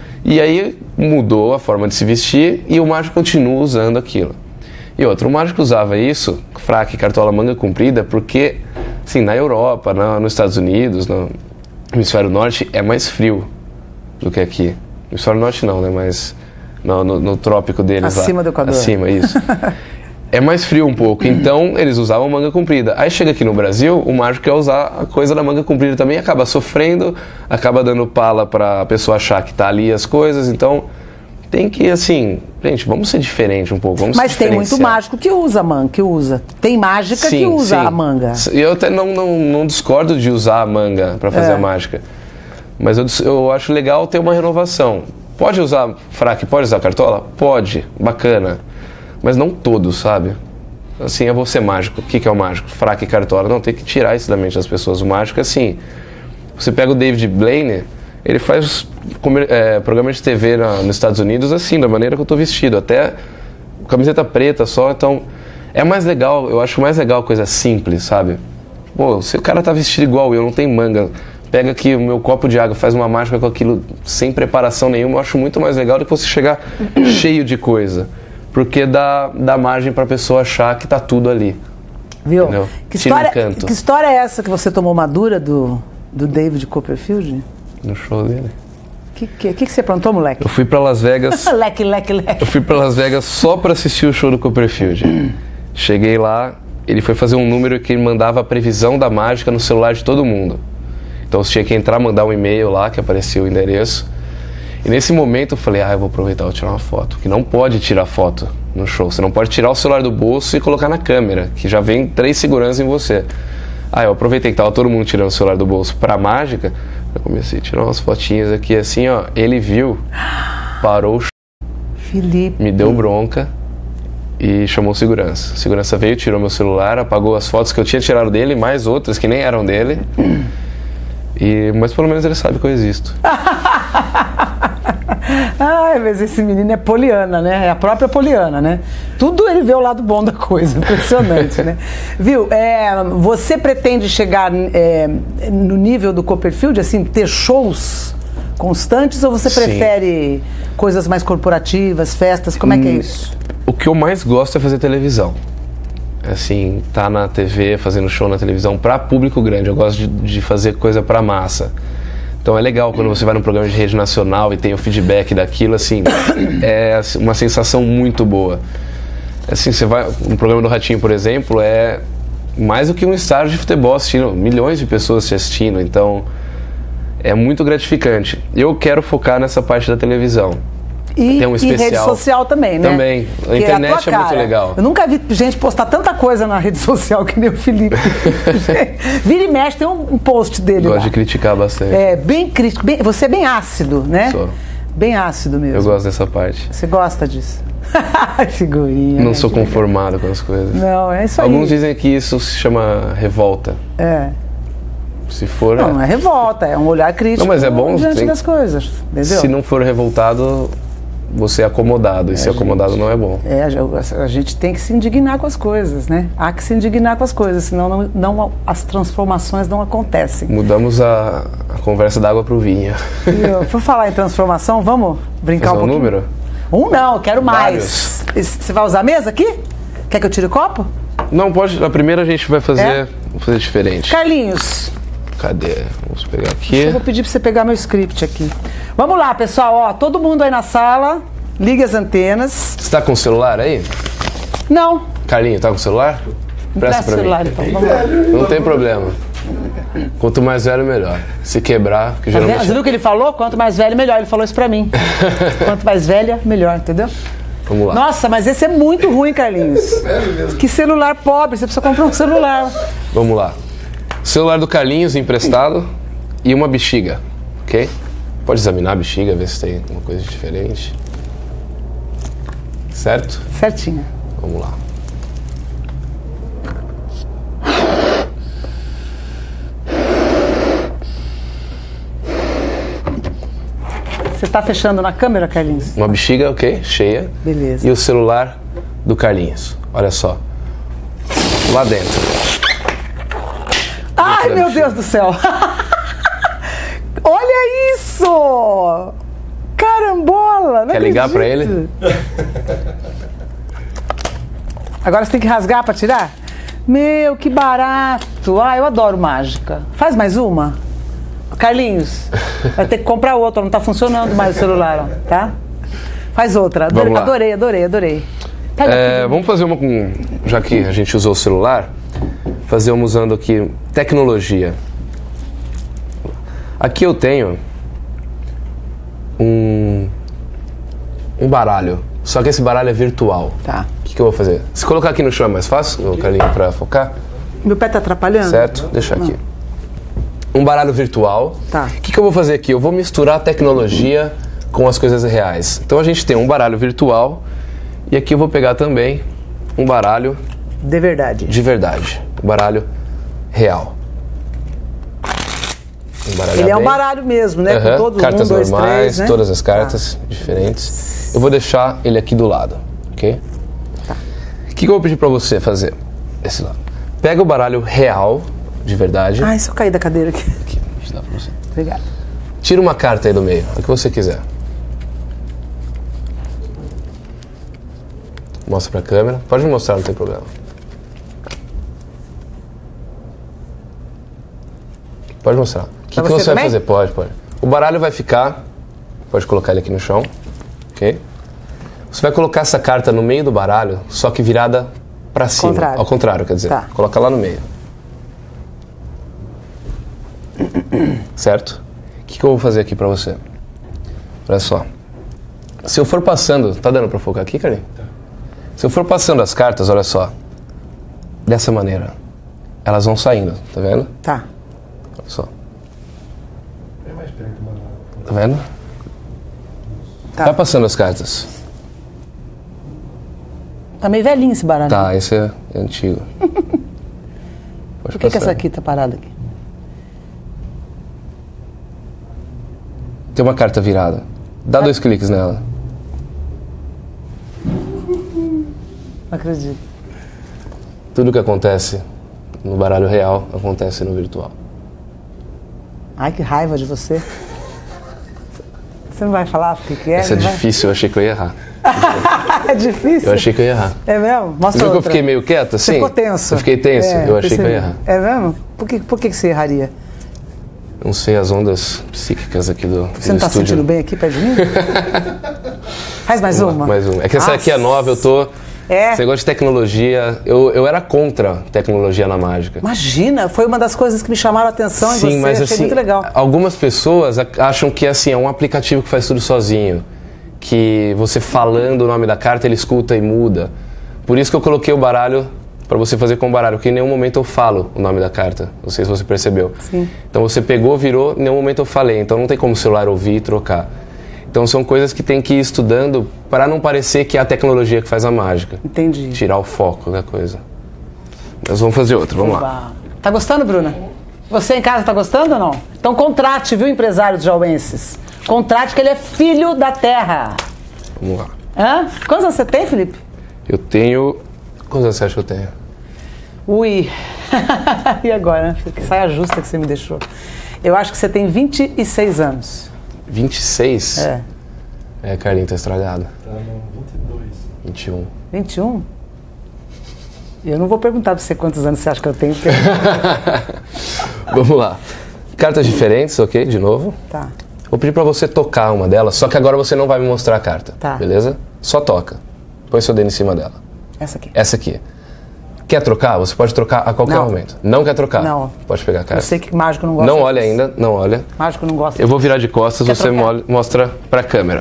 E aí mudou a forma de se vestir e o mágico continua usando aquilo. E outra, o mágico usava isso, fraque, cartola, manga comprida, porque, assim, na Europa, na, nos Estados Unidos, no hemisfério norte, é mais frio do que aqui. No hemisfério norte não, né? Mas no, no, no trópico deles Acima lá. do Equador. Acima, isso. É mais frio um pouco, então eles usavam manga comprida. Aí chega aqui no Brasil, o mágico quer usar a coisa da manga comprida também, acaba sofrendo, acaba dando pala pra pessoa achar que tá ali as coisas, então tem que, assim, gente, vamos ser diferente um pouco, vamos Mas se tem muito diferenciar. mágico que usa manga, que usa. Tem mágica Sim, que usa sim. a manga. Eu até não, não, não discordo de usar a manga pra fazer É. a mágica, mas eu, eu acho legal ter uma renovação. Pode usar fraque, pode usar cartola? Pode, bacana. Mas não todos, sabe? assim, eu vou ser mágico. O que, que é o mágico? Fraca e cartola. Não, tem que tirar isso da mente das pessoas. O mágico é assim, você pega o David Blaine, ele faz é, programa de T V na, nos Estados Unidos assim, da maneira que eu tô vestido, até camiseta preta só, então é mais legal, eu acho mais legal coisa simples, sabe? Pô, se o cara tá vestido igual eu, não tem manga, pega aqui o meu copo de água, faz uma mágica com aquilo sem preparação nenhuma, eu acho muito mais legal do que você chegar cheio de coisa, porque dá, dá margem pra pessoa achar que tá tudo ali. Viu? Que história, que história é essa que você tomou madura do, do David Copperfield? No show dele. O que, que, que, que você aprontou, moleque? Eu fui pra Las Vegas. leque, leque, leque. Eu fui pra Las Vegas só pra assistir o show do Copperfield. Cheguei lá, ele foi fazer um número que ele mandava a previsão da mágica no celular de todo mundo. Então você tinha que entrar, mandar um e-mail lá, que aparecia o endereço. E nesse momento eu falei, ah, eu vou aproveitar, vou tirar uma foto. Porque não pode tirar foto no show. Você não pode tirar o celular do bolso e colocar na câmera, que já vem três seguranças em você. Ah, eu aproveitei que tava todo mundo tirando o celular do bolso pra mágica. Eu comecei a tirar umas fotinhas aqui assim, ó. Ele viu, parou o show, Felipe. me deu bronca e chamou segurança. A segurança veio, tirou meu celular, apagou as fotos que eu tinha tirado dele, mais outras que nem eram dele. E, mas pelo menos ele sabe que eu existo. Ai, mas esse menino é poliana, né? É a própria poliana, né? Tudo ele vê o lado bom da coisa, impressionante, né? Viu, é, você pretende chegar é, no nível do Copperfield, assim, ter shows constantes, ou você prefere Sim. coisas mais corporativas, festas, como é que é isso? O que eu mais gosto é fazer televisão. Assim, tá na T V, fazendo show na televisão pra público grande. Eu gosto de, de fazer coisa pra massa. Então é legal quando você vai num programa de rede nacional e tem o feedback daquilo, assim, é uma sensação muito boa. Assim, você vai, no programa do Ratinho, por exemplo, é mais do que um estádio de futebol assistindo, milhões de pessoas te assistindo, então é muito gratificante. Eu quero focar nessa parte da televisão. E, um e rede social também, né? Também. A que internet é, a é muito legal. Eu nunca vi gente postar tanta coisa na rede social que nem o Felipe. Vira e mexe, tem um, um post dele Gosto lá. de criticar bastante. É, bem crítico. Bem, você é bem ácido, né? Sou. Bem ácido mesmo. Eu gosto dessa parte. Você gosta disso? Figurinha. Não sou conformado com as coisas. Não, é isso aí. Alguns dizem que isso se chama revolta. É. Se for... Não, não é revolta, é um olhar crítico. Não, mas é bom diante tem... das coisas, entendeu? Se não for revoltado... você é acomodado, e é, ser acomodado gente, não é bom. É, a gente tem que se indignar com as coisas, né? Há que se indignar com as coisas, senão não, não, as transformações não acontecem. Mudamos a, a conversa da água para o vinho. Por falar em transformação, vamos brincar Fazer um pouquinho? um número? Um não, quero mais. Vários. Você vai usar a mesa aqui? Quer que eu tire o copo? Não, pode. Na primeira a gente vai fazer, é? Vou fazer diferente. Carlinhos. Cadê? Vamos pegar aqui. Eu vou pedir pra você pegar meu script aqui. Vamos lá, pessoal. Ó, todo mundo aí na sala. Ligue as antenas. Você tá com o celular aí? Não. Carlinho, tá com o celular? Presta pra celular, mim. Então. Vamos lá. Não tem problema. Quanto mais velho, melhor. Se quebrar... Que tá geralmente... Você viu o que ele falou? Quanto mais velho, melhor. Ele falou isso pra mim. Quanto mais velha, melhor, entendeu? Vamos lá. Nossa, mas esse é muito ruim, Carlinhos. Que celular pobre. Você precisa comprar um celular. Vamos lá. Celular do Carlinhos emprestado e uma bexiga, ok? Pode examinar a bexiga, ver se tem alguma coisa diferente. Certo? Certinho. Vamos lá. Você tá fechando na câmera, Carlinhos? Uma bexiga, ok? Cheia. Beleza. E o celular do Carlinhos. Olha só. Lá dentro. Ai, meu Deus do céu! Olha isso! Carambola! Não Quer ligar pra ele? Agora você tem que rasgar pra tirar? Meu, que barato! Ah, eu adoro mágica. Faz mais uma? Carlinhos, vai ter que comprar outra, não tá funcionando mais o celular, ó, tá? Faz outra. Adorei, adorei, adorei, adorei. É, vamos fazer uma com... Já que a gente usou o celular, fazer uma usando aqui tecnologia. Aqui eu tenho um, um baralho, só que esse baralho é virtual. Tá. O que, que eu vou fazer? Se colocar aqui no chão é mais fácil, o Carlinho, pra focar? Meu pé tá atrapalhando? Certo, deixa aqui. Um baralho virtual. Tá. O que, que eu vou fazer aqui? Eu vou misturar a tecnologia com as coisas reais. Então a gente tem um baralho virtual e aqui eu vou pegar também um baralho De verdade. De verdade. O baralho real. Ele é um baralho mesmo, né? Uhum. Com todos cartas um, dois, normais, três, né? todas as cartas tá. diferentes. Eu vou deixar ele aqui do lado, ok? Tá. O que eu vou pedir pra você fazer? Esse lado. Pega o baralho real, de verdade. Ai, se eu cair da cadeira aqui. Aqui, deixa eu dar pra você. Obrigada. Tira uma carta aí do meio, a que você quiser. Mostra pra câmera. Pode me mostrar, não tem problema. Pode mostrar. O que, que você, você vai fazer? Pode, pode. O baralho vai ficar... Pode colocar ele aqui no chão. Ok? Você vai colocar essa carta no meio do baralho, só que virada pra cima. Contrário. Ao contrário, quer dizer. Tá. Coloca lá no meio. Certo? O que, que eu vou fazer aqui pra você? Olha só. Se eu for passando... Tá dando pra focar aqui, Carlinhos? Tá. Se eu for passando as cartas, olha só. Dessa maneira. Elas vão saindo, tá vendo? Tá. Olha só. Tá vendo? Tá. Vai passando as cartas. Tá meio velhinho esse baralho. Tá, esse é, é antigo. Por que, que essa aqui tá parada aqui? Tem uma carta virada. Dá ah. dois cliques nela. Não acredito. Tudo que acontece no baralho real acontece no virtual. Ai, que raiva de você. Você não vai falar o que, que é? Essa é vai? difícil, eu achei que eu ia errar. É difícil? Eu achei que eu ia errar. É mesmo? Mostra Você viu que eu fiquei meio quieto assim? Você ficou tenso. Eu fiquei tenso, é, eu achei percebi. que eu ia errar. É mesmo? Por que, por que você erraria? Não sei, as ondas psíquicas aqui do, Você do não tá estúdio. sentindo bem aqui perto de mim? Faz mais uma. Mais uma. É que essa aqui é nova, eu tô... É. Esse negócio de tecnologia, eu, eu era contra tecnologia na mágica. Imagina, foi uma das coisas que me chamaram a atenção em Sim, você, mas achei assim, muito legal. algumas pessoas acham que assim, é um aplicativo que faz tudo sozinho. Que você falando o nome da carta, ele escuta e muda. Por isso que eu coloquei o baralho para você fazer com o baralho, porque em nenhum momento eu falo o nome da carta. Não sei se você percebeu. Sim. Então você pegou, virou, em nenhum momento eu falei. Então não tem como o celular ouvir e trocar. Então são coisas que tem que ir estudando para não parecer que é a tecnologia que faz a mágica. Entendi. Tirar o foco da coisa. Mas vamos fazer outra, vamos lá. Tá gostando, Bruna? Você em casa tá gostando ou não? Então contrate, viu, empresários jauenses? Contrate que ele é filho da terra. Vamos lá. Hã? Quantos anos você tem, Felipe? Eu tenho... Quantos anos você acha que eu tenho? Ui. E agora? Que saia justa que você me deixou. Eu acho que você tem vinte e seis anos. vinte e seis? É. É, Carlinhos, tá estragado. Tá no vinte e dois. vinte e um. vinte e um? Eu não vou perguntar pra você quantos anos você acha que eu tenho. Porque... Vamos lá. Cartas diferentes, ok? De novo. Tá. Vou pedir pra você tocar uma delas, só que agora você não vai me mostrar a carta. Tá. Beleza? Só toca. Põe seu dedo em cima dela. Essa aqui. Essa aqui. Quer trocar? Você pode trocar a qualquer Não. momento. Não quer trocar? Não. Pode pegar a carta. Eu sei que mágico não gosta Não disso. olha ainda, não olha. Mágico não gosta. Eu vou virar de costas, Quer você trocar? mo- mostra pra câmera.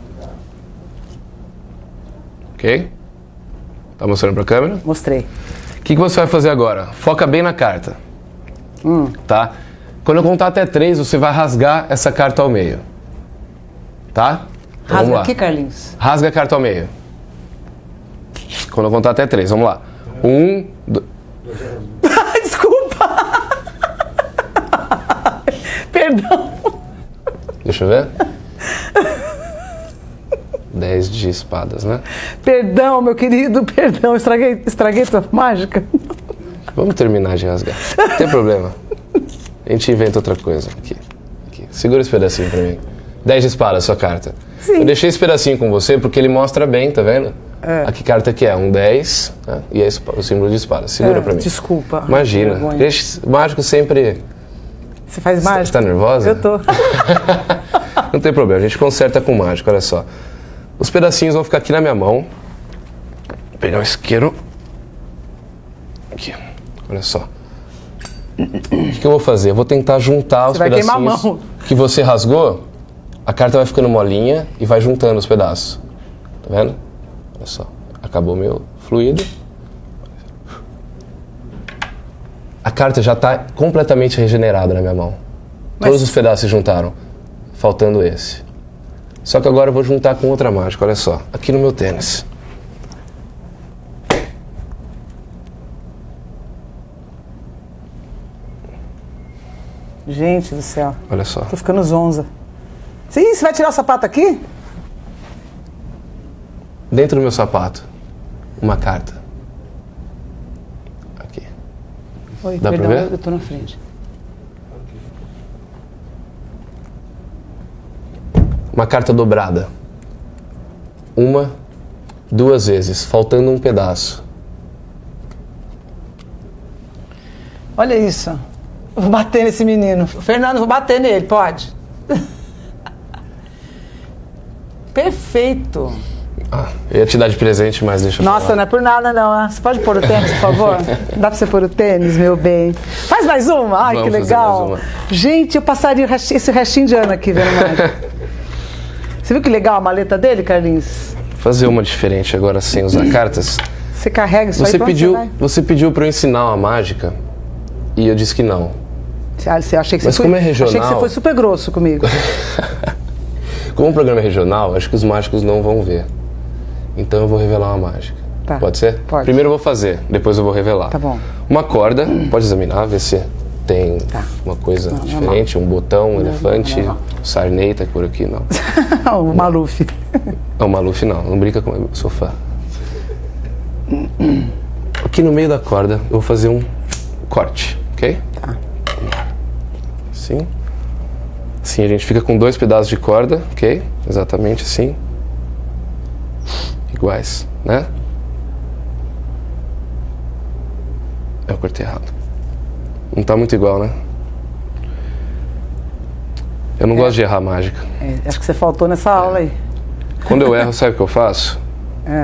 Ok? Tá mostrando pra câmera? Mostrei. O que, que você vai fazer agora? Foca bem na carta. Hum. Tá? Quando eu contar até três, você vai rasgar essa carta ao meio. Tá? Então, vamos Rasga lá. aqui, Carlinhos. Rasga a carta ao meio. Quando eu contar até três, vamos lá. Um, dois. Desculpa! Perdão. Deixa eu ver. Dez de espadas, né? Perdão, meu querido, perdão. Estraguei, estraguei tua mágica. Vamos terminar de rasgar. Não tem problema. A gente inventa outra coisa. Aqui. Aqui. Segura esse pedacinho pra mim. Dez de espadas, sua carta. Sim. Eu deixei esse pedacinho com você porque ele mostra bem, tá vendo? É. A que carta que é? Um dez, né? E é o símbolo de espada. Segura É, pra mim. desculpa. Imagina. Vergonha. Deixa, o mágico sempre... Você faz Você mágica? tá nervosa? Eu tô. Não tem problema, a gente conserta com mágico, olha só. Os pedacinhos vão ficar aqui na minha mão. Vou pegar o isqueiro. Aqui, olha só. O que, que eu vou fazer? Eu vou tentar juntar Você os vai queimar a pedacinhos mão. que você rasgou. A carta vai ficando molinha e vai juntando os pedaços. Tá vendo? Olha só. Acabou meu fluido. A carta já está completamente regenerada na minha mão. Mas... Todos os pedaços se juntaram, faltando esse. Só que agora eu vou juntar com outra mágica, olha só. Aqui no meu tênis. Gente do céu. Olha só. Tô ficando zonza. Sim, você vai tirar o sapato aqui? Dentro do meu sapato, uma carta. Aqui. Oi, Dá perdão, pra ver? eu tô na frente. Uma carta dobrada. Uma, duas vezes, faltando um pedaço. Olha isso. Eu vou bater nesse menino. Fernando, vou bater nele, pode? Perfeito. Ah, eu ia te dar de presente, mas deixa eu Nossa, falar. não é por nada não. Você pode pôr o tênis, por favor? Dá pra você pôr o tênis, meu bem? Faz mais uma? Ai, Vamos que fazer legal. mais uma. Gente, eu passaria o resti- esse restinho de ano aqui vendo mais. Você viu que legal a maleta dele, Carlinhos? Fazer uma diferente agora sem usar cartas. Você carrega isso Você aí pra onde pediu, você vai? você pediu para eu ensinar uma mágica e eu disse que não. Ah, você achei que Mas você como foi, é regional- Achei que você foi super grosso comigo. Como o programa é regional, acho que os mágicos não vão ver. Então eu vou revelar uma mágica. Tá. Pode ser? Pode. Primeiro eu vou fazer, depois eu vou revelar. Tá bom. Uma corda, pode examinar, ver se tem Tá. uma coisa Não, diferente, um botão, um elefante, não, não. sarney tá por aqui, não. O Maluf. Não, Maluf não, não brinca com o sofá. Aqui no meio da corda eu vou fazer um corte, ok? Tá. Assim. Assim a gente fica com dois pedaços de corda, ok? Exatamente assim. Iguais, né? Eu cortei errado. Não tá muito igual, né? Eu não É. gosto de errar mágica. É, acho que você faltou nessa aula aí. Quando eu erro, sabe o que eu faço? É.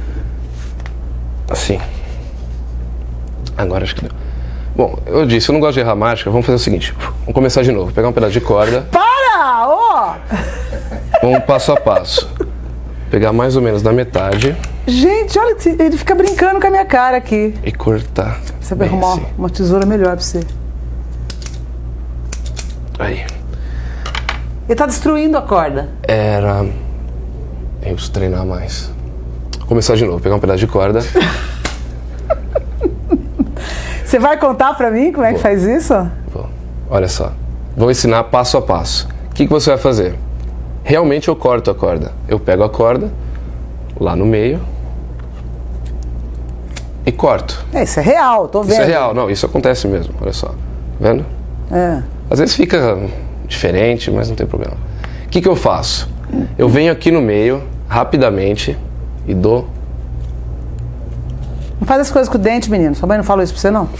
Assim. Agora acho que deu. Bom, eu disse, eu não gosto de errar mágica. Vamos fazer o seguinte. Vamos começar de novo. Pegar um pedaço de corda. Para! Ó! Vamos passo a passo. Pegar mais ou menos da metade Gente, olha, que ele fica brincando com a minha cara aqui. e cortar. Você vai bem arrumar assim. uma tesoura melhor pra você. Aí. Ele tá destruindo a corda. Era... Eu preciso treinar mais. Vou começar de novo. Pegar um pedaço de corda. Você vai contar pra mim como é que Vou. faz isso? Vou. Olha só. Vou ensinar passo a passo. O que, que você vai fazer? Realmente eu corto a corda. Eu pego a corda, lá no meio, e corto. É, isso é real, tô vendo. Isso é real. Não, isso acontece mesmo. Olha só. Tá vendo? É. Às vezes fica diferente, mas não tem problema. O que, que eu faço? Eu venho aqui no meio, rapidamente, e dou... Não faz as coisas com o dente, menino. Sua mãe não falou isso pra você, não?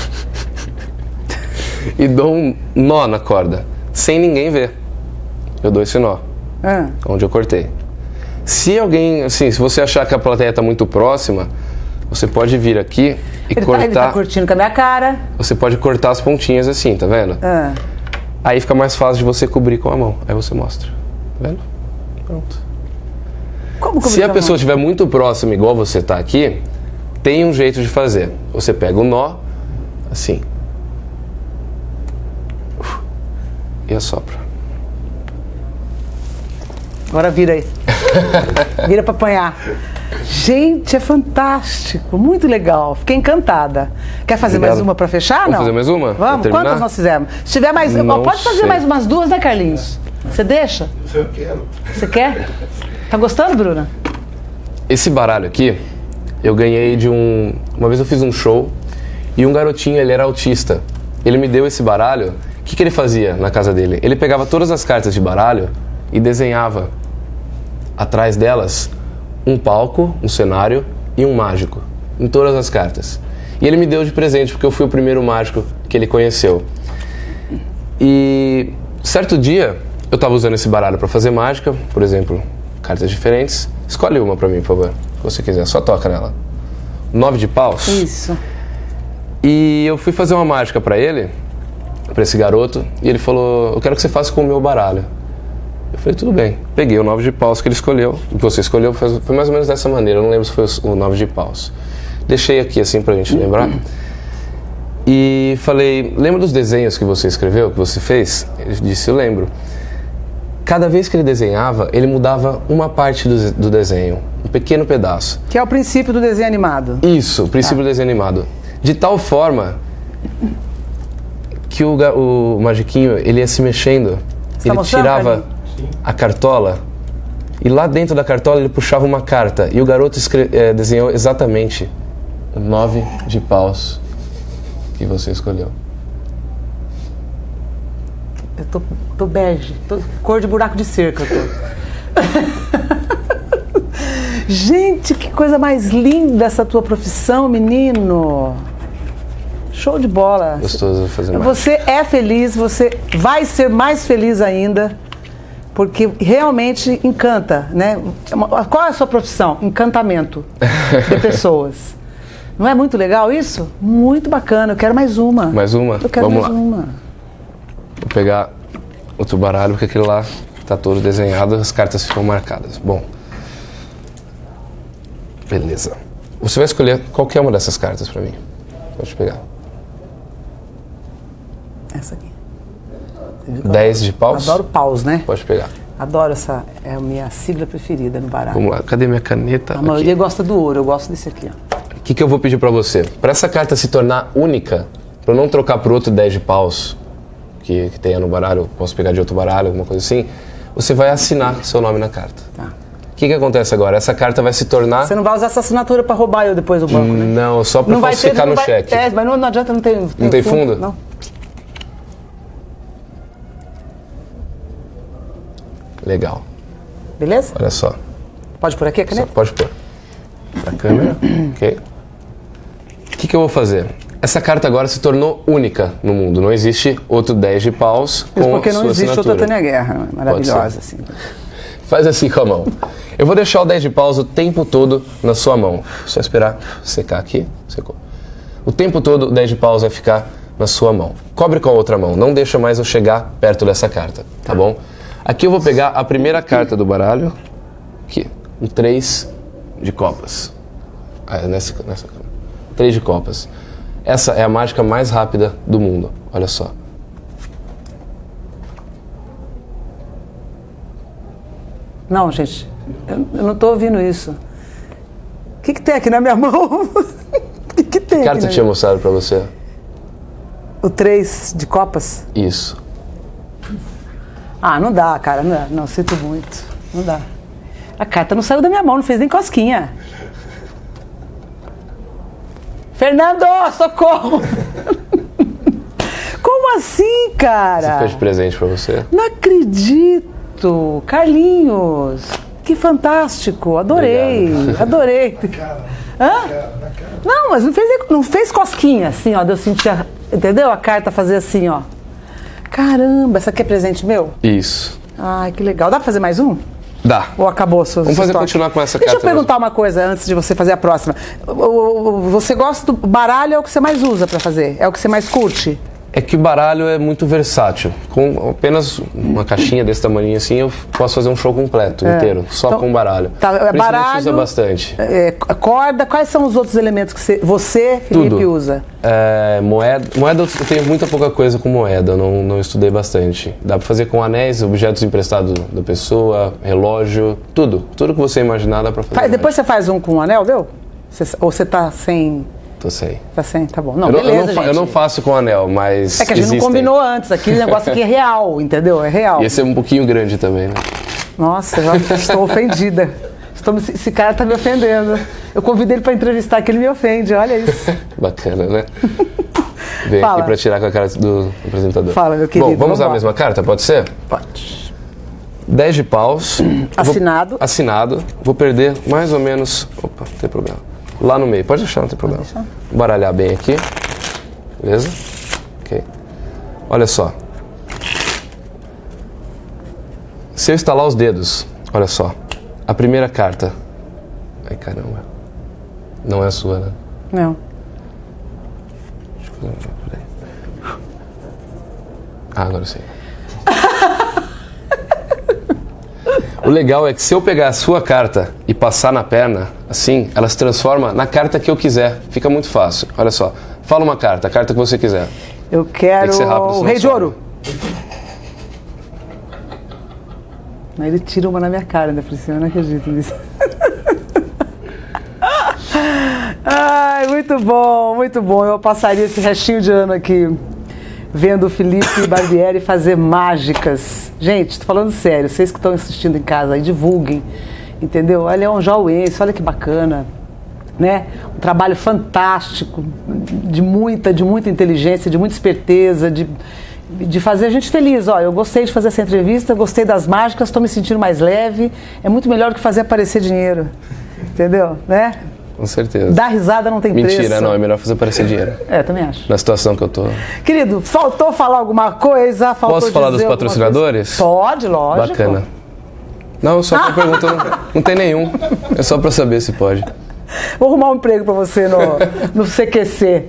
E dou um nó na corda, sem ninguém ver. Eu dou esse nó, É. onde eu cortei. Se alguém, assim, se você achar que a plateia está muito próxima, você pode vir aqui e Ele, cortar. tá, ele tá curtindo com a minha cara. Você pode cortar as pontinhas assim, tá vendo? É. Aí fica mais fácil de você cobrir com a mão. Aí você mostra. Tá vendo? Pronto. Como que eu Se vou a dar pessoa uma- estiver muito próxima, igual você está aqui, tem um jeito de fazer. Você pega o nó, assim, e assopra. Agora vira aí. Vira pra apanhar. Gente, é fantástico. Muito legal. Fiquei encantada. Quer fazer Obrigado. mais uma pra fechar, Vamos não? fazer mais uma? Pra Vamos. terminar? Quantas nós fizemos? Se tiver mais... Não Pode fazer sei. mais umas duas, né, Carlinhos? Você deixa? Eu quero. Você quer? Tá gostando, Bruna? Esse baralho aqui, eu ganhei de um... Uma vez eu fiz um show e um garotinho, ele era autista. Ele me deu esse baralho. O que, que ele fazia na casa dele? Ele pegava todas as cartas de baralho e desenhava atrás delas um palco, um cenário e um mágico, em todas as cartas. E ele me deu de presente porque eu fui o primeiro mágico que ele conheceu. E certo dia eu estava usando esse baralho para fazer mágica, por exemplo, cartas diferentes. Escolhe uma para mim, por favor, se você quiser, só toca nela. Nove de paus. Isso. E eu fui fazer uma mágica para ele, para esse garoto, e ele falou: eu quero que você faça com o meu baralho. Eu falei, tudo bem. Peguei o nove de paus que ele escolheu, que você escolheu, foi foi mais ou menos dessa maneira, eu não lembro se foi o nove de paus. Deixei aqui assim pra gente lembrar. E falei, lembra dos desenhos que você escreveu, que você fez? Ele disse, eu lembro. Cada vez que ele desenhava, ele mudava uma parte do, do desenho, um pequeno pedaço. Que é o princípio do desenho animado. Isso, o princípio do desenho animado. De tal forma que o, ga- o magiquinho, ele ia se mexendo, Você tá ele mostrando, tirava Carlinhos? a cartola e lá dentro da cartola ele puxava uma carta e o garoto escre- eh, desenhou exatamente o nove de paus que você escolheu. Eu tô, tô bege, tô cor de buraco de cerca. Eu tô. Gente, que coisa mais linda essa tua profissão, menino. Show de bola. Gostoso fazer mais. Você é feliz, você vai ser mais feliz ainda, porque realmente encanta, né? Qual é a sua profissão? Encantamento de pessoas. Não é muito legal isso? Muito bacana, eu quero mais uma. Mais uma? Eu quero Vamos mais lá. uma. Vou pegar outro baralho, porque aquele lá tá todo desenhado, as cartas ficam marcadas. Bom. Beleza. Você vai escolher qualquer uma dessas cartas pra mim. Pode pegar. Essa aqui. Você viu que eu dez de paus? Adoro paus, né? Pode pegar. Adoro essa, é a minha sigla preferida no baralho. Vamos lá. Cadê minha caneta? A Aqui. maioria gosta do ouro, eu gosto desse aqui, ó. O que, que eu vou pedir pra você? Pra essa carta se tornar única, pra eu não trocar por outro dez de paus que, que tenha no baralho, posso pegar de outro baralho, alguma coisa assim, você vai assinar seu nome na carta. Tá. O que, que acontece agora? Essa carta vai se tornar... Você não vai usar essa assinatura pra roubar eu depois do banco, né? Não, só pra Não vai ter, falsificar não no vai, cheque. é, mas não, não adianta, não tem, Não tem fundo? Não. Legal. Beleza? Olha só. Pode por aqui a Só caneta? pode pôr. Pra câmera. Ok. O que, que eu vou fazer? Essa carta agora se tornou única no mundo. Não existe outro dez de paus Isso com porque sua não existe assinatura. outra Tânia Guerra, maravilhosa, ser. assim. Faz assim com a mão. Eu vou deixar o dez de paus o tempo todo na sua mão. Só esperar secar aqui. Secou. O tempo todo o dez de paus vai ficar na sua mão. Cobre com a outra mão. Não deixa mais eu chegar perto dessa carta, tá bom? Aqui eu vou pegar a primeira carta do baralho. Aqui. Um três de copas. Ah, é nessa, nessa câmera. três de copas. Essa é a mágica mais rápida do mundo. Olha só. Não, gente, eu, eu não tô ouvindo isso. O que que tem aqui na minha mão? O que que tem Que aqui carta na tinha minha... mostrado pra você? O três de copas? Isso. Ah, não dá, cara, não dá. Não, sinto muito. Não dá. A carta não saiu da minha mão, não fez nem cosquinha. Fernando, socorro! Como assim, cara? Esse fica de presente pra você. Não acredito! Carlinhos, que fantástico! Adorei, Obrigado. adorei. Hã? Não, mas não fez, não fez cosquinha assim, ó, de eu sentir, a- entendeu? A carta fazer assim, ó. Caramba, essa aqui é presente meu? Isso. Ai, que legal. Dá pra fazer mais um? Dá. Ou acabou a sua Vamos fazer história? continuar com essa Deixa carta eu perguntar uma coisa antes de você fazer a próxima. O- o- o- Você gosta do baralho, é o que você mais usa pra fazer? É o que você mais curte? É que o baralho é muito versátil. Com apenas uma caixinha desse tamanho assim, eu posso fazer um show completo, inteiro, só Então, com baralho. tá, é Por isso que a gente baralho, usa bastante. É, corda, quais são os outros elementos que você, você Felipe, Tudo. usa? É, moeda, moeda, eu tenho muita pouca coisa com moeda, eu não, não estudei bastante. Dá pra fazer com anéis, objetos emprestados da pessoa, relógio, tudo. Tudo que você imaginar dá pra fazer. Faz- depois você faz um com um anel, viu? Você- ou você tá sem... Tô sem. Tá sem, tá bom. Não, eu, não, beleza, eu, não, fa- gente. eu não faço com anel, mas É que a gente existem. não combinou antes. Aqui o negócio aqui é real, entendeu? É real. E esse é um pouquinho grande também, né? Nossa, eu já estou ofendida. Estou, me- esse cara tá me ofendendo. Eu convidei ele para entrevistar, que ele me ofende, olha isso. Bacana, né? Vem Fala. aqui pra tirar com a cara do apresentador. Fala, meu querido, Bom, vamos usar a vambora. mesma carta, pode ser? Pode. dez de paus. Assinado. Vou, assinado. Vou perder mais ou menos... Opa, não tem problema. Lá no meio. Pode deixar, não tem problema. deixar. Baralhar bem aqui. Beleza? Ok. Olha só. Se eu estalar os dedos, olha só. A primeira carta. Ai, caramba. Não é a sua, né? Não. Deixa eu fazer uma... Peraí. Ah, agora sim. O legal é que se eu pegar a sua carta e passar na perna, assim, ela se transforma na carta que eu quiser. Fica muito fácil. Olha só. Fala uma carta, a carta que você quiser. Eu quero Tem que ser rápido, o senão Rei de some. Ouro. Aí ele tira uma na minha cara, ainda por cima, eu não acredito nisso. Ai, muito bom, muito bom. Eu passaria esse restinho de ano aqui vendo o Felipe Barbieri fazer mágicas. Gente, estou falando sério, vocês que estão assistindo em casa aí, divulguem, entendeu? Olha, é um jauense, olha que bacana, né? Um trabalho fantástico, de muita, de muita inteligência, de muita esperteza, de, de fazer a gente feliz. Ó, eu gostei de fazer essa entrevista, gostei das mágicas, estou me sentindo mais leve, é muito melhor do que fazer aparecer dinheiro, entendeu? Né? Com certeza. Dar risada não tem Mentira, preço. não, é melhor fazer aparecer dinheiro. É, também acho. Na situação que eu tô. Querido, faltou falar alguma coisa? Faltou Posso falar dos dizer patrocinadores? Pode, lógico. Bacana. Não, só que perguntou, não, não tem nenhum. É só pra saber se pode. Vou arrumar um emprego pra você no, no C Q C.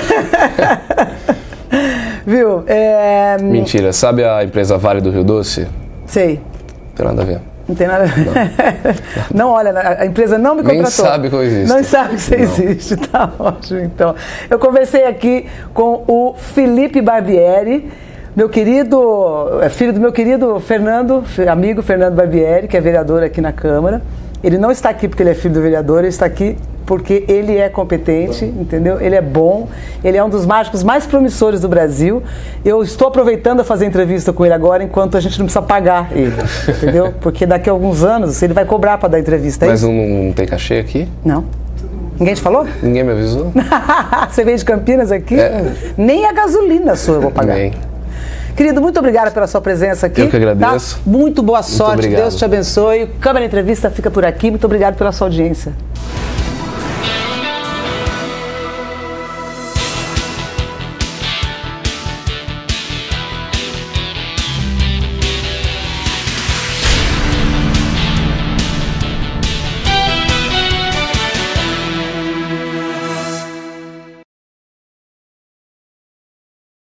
Viu? É... Mentira. Sabe a empresa Vale do Rio Doce? Sei. Não tem nada a ver. Não tem nada a ver. Não, olha, a empresa não me contratou. Nem sabe que eu existo. Não sabe que você não. existe. Tá ótimo, então. Eu conversei aqui com o Felipe Barbieri, meu querido, filho do meu querido Fernando, amigo Fernando Barbieri, que é vereador aqui na Câmara. Ele não está aqui porque ele é filho do vereador, ele está aqui porque ele é competente, entendeu? Ele é bom, ele é um dos mágicos mais promissores do Brasil. Eu estou aproveitando a fazer entrevista com ele agora, enquanto a gente não precisa pagar ele, entendeu? Porque daqui a alguns anos ele vai cobrar para dar entrevista. É Mas isso? não, não tem cachê aqui? Não. Ninguém te falou? Ninguém me avisou. Você veio de Campinas aqui? É. Nem a gasolina sua eu vou pagar. Nem. Querido, muito obrigada pela sua presença aqui. Eu que agradeço. Tá? Muito boa sorte, obrigado. Deus te abençoe. Câmara Entrevista fica por aqui. Muito obrigado pela sua audiência.